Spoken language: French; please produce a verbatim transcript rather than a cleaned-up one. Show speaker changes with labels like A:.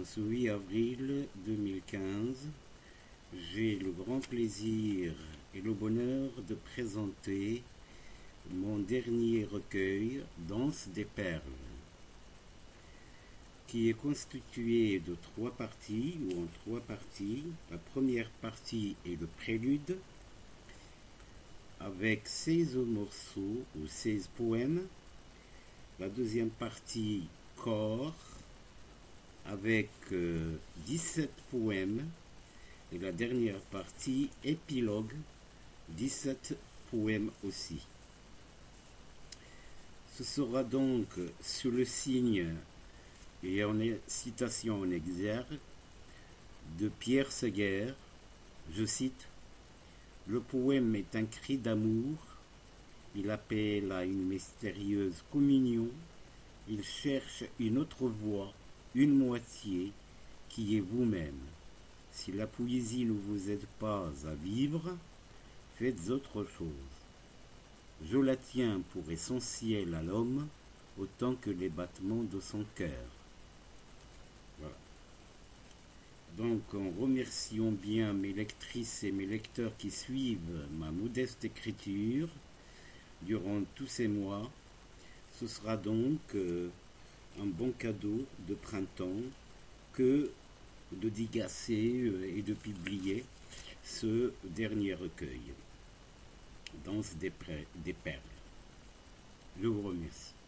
A: En ce huit avril deux mille quinze, j'ai le grand plaisir et le bonheur de présenter mon dernier recueil, Danse des perles, qui est constitué de trois parties, ou en trois parties. La première partie est le prélude, avec seize morceaux ou seize poèmes. La deuxième partie, Corps, avec euh, dix-sept poèmes. Et la dernière partie, Épilogue, dix-sept poèmes aussi. Ce sera donc sous le signe et en citation en exergue de Pierre Séguer. Je cite: le poème est un cri d'amour, il appelle à une mystérieuse communion, il cherche une autre voix, une moitié qui est vous-même. Si la poésie ne vous aide pas à vivre, faites autre chose. Je la tiens pour essentielle à l'homme, autant que les battements de son cœur. Voilà. Donc, en remerciant bien mes lectrices et mes lecteurs qui suivent ma modeste écriture durant tous ces mois, ce sera donc euh, un bon cadeau de printemps que de dédicacer euh, et de publier ce dernier recueil, Danse des, des perles. Je vous remercie.